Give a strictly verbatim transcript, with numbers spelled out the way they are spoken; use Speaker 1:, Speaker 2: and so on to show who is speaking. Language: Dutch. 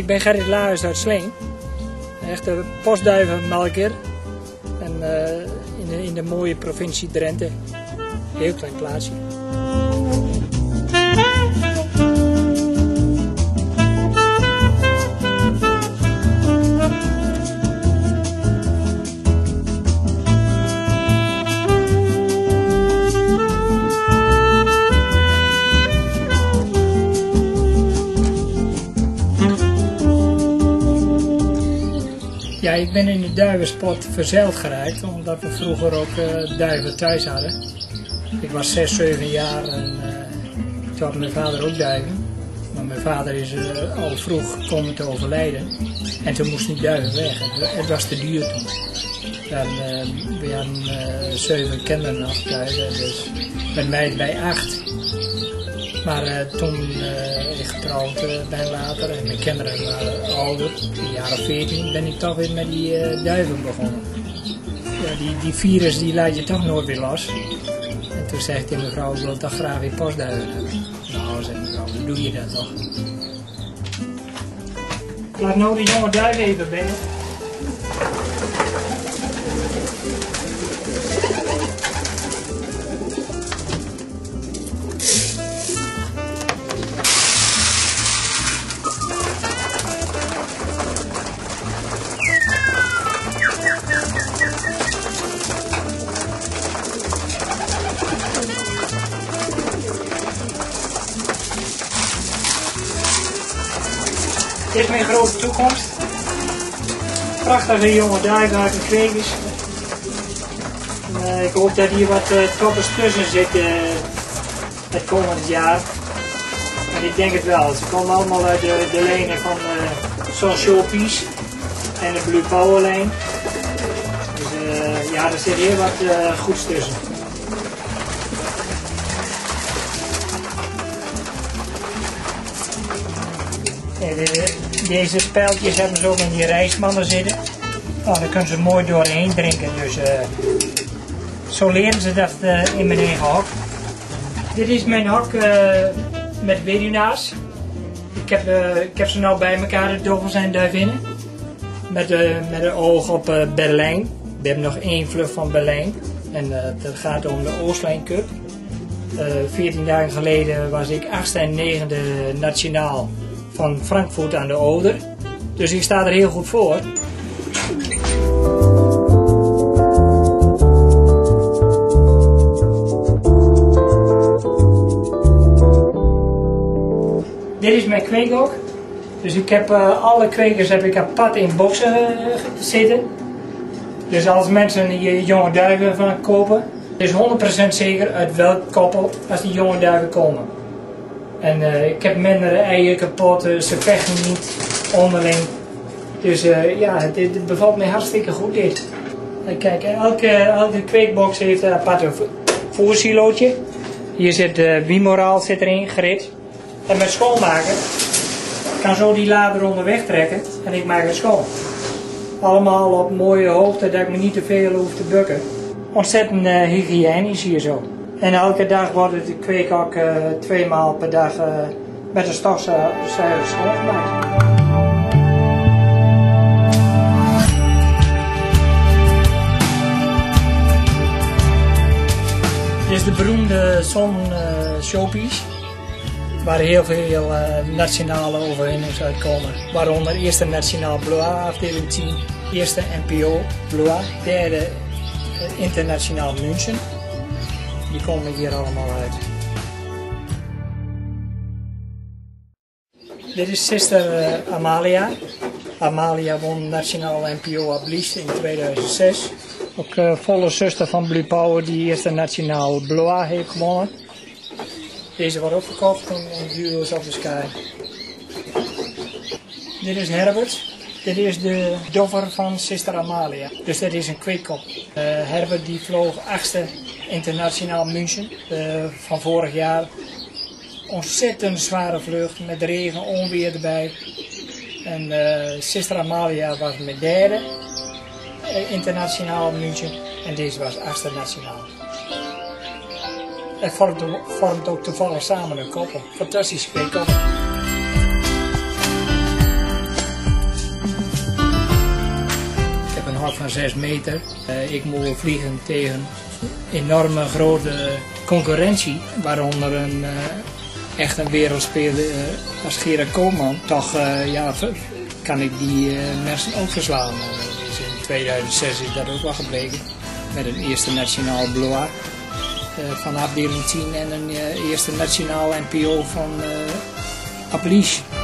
Speaker 1: Ik ben Gerrit Lahuis uit Sleen. Een echte postduivenmelker. En uh, in, de, in de mooie provincie Drenthe. Een heel klein plaatsje. Ja, ik ben in de duivensport verzeild geraakt, omdat we vroeger ook uh, duiven thuis hadden. Ik was zes, zeven jaar en uh, toen had mijn vader ook duiven. Maar mijn vader is uh, al vroeg komen te overlijden en toen moesten die duiven weg. Het was te duur toen. Dan, uh, we hadden uh, zeven kinderen nog duiven, dus met mij bij acht. Maar uh, toen uh, ik getrouwd uh, ben later en mijn kinderen waren ouder, in de jaren veertien, ben ik toch weer met die uh, duiven begonnen. Ja, die, die virus die laat je toch nooit weer los. En toen zei ik tegen mevrouw, ik wil toch graag weer postduiven hebben. Nou, zei mevrouw, hoe doe je dat toch? Ik laat nou die jonge duiven even binnen. Dit is mijn grote toekomst. Prachtige jonge duiven uit de kwekers. Uh, ik hoop dat hier wat uh, toppers tussen zitten uh, het komend jaar. En ik denk het wel. Ze komen allemaal uit de, de lijnen van uh, Social Peace en de Blue Power lijn. Dus uh, ja, er zit heel wat uh, goeds tussen. Deze spijltjes hebben ze ook in die rijstmannen zitten. Nou, daar kunnen ze mooi doorheen drinken. Dus uh, zo leren ze dat uh, in mijn eigen hok. Dit is mijn hok uh, met weduwnaars. Ik heb, uh, ik heb ze nou bij elkaar, de dovels en duivinnen. Met, uh, met een oog op uh, Berlijn. We hebben nog één vlucht van Berlijn. En uh, dat gaat om de Oostlijn Cup. Uh, veertien dagen geleden was ik achtste en negende nationaal van Frankfurt aan de Oder. Dus ik sta er heel goed voor. Dit is mijn kweekhok. Dus ik heb uh, alle kwekers heb ik apart in boxen uh, zitten. Dus als mensen hier jonge duiven van kopen, is honderd procent zeker uit welk koppel als die jonge duiven komen. En uh, ik heb minder eieren kapot, uh, ze vechten niet onderling. Dus uh, ja, het, het bevalt mij hartstikke goed dit. Uh, kijk, elke, elke kweekbox heeft een apart voersilootje. Hier zit de uh, Wiemoraal zit erin, Gerrit. En met schoonmaken kan zo die lader onderweg trekken en ik maak het schoon. Allemaal op mooie hoogte dat ik me niet te veel hoef te bukken. Ontzettend uh, hygiënisch hier zo. En elke dag wordt het kweekhok uh, twee maal per dag uh, met een stofzuiger schoongemaakt. Dit is de beroemde Zon uh, Showpiece, waar heel veel uh, nationale overwinningen uitkomen. Waaronder eerste nationaal Blois afdeling tien, eerste N P O Blois, derde uh, internationaal München. Die komen hier allemaal uit. Dit is zuster uh, Amalia. Amalia won nationaal N P O Ablis in tweeduizend zes. Ook uh, volle zuster van Blue Power die eerste nationaal Blois heeft gewonnen. Deze wordt ook verkocht in Duo's of the Sky. Dit is Herbert. Dit is de doffer van zuster Amalia. Dus dit is een kweekkop. Uh, Herbert die vloog achtste internationaal München uh, van vorig jaar. Ontzettend zware vlucht met regen, onweer erbij. En uh, zuster Amalia was met derde uh, internationaal München en deze was achtste nationaal. Het vormt, vormt ook toevallig samen een koppel. Fantastisch kweekkop. vlag van zes meter. Uh, ik moet vliegen tegen enorme grote concurrentie, waaronder een, uh, echt een wereldspeler uh, als Gerrit Koolman. Toch uh, ja, kan ik die uh, mensen ook verslaan. Uh, dus in tweeduizend zes is dat ook wel gebleken, met een eerste nationaal blois uh, van afdeling tien en een uh, eerste nationaal N P O van uh, Appelies.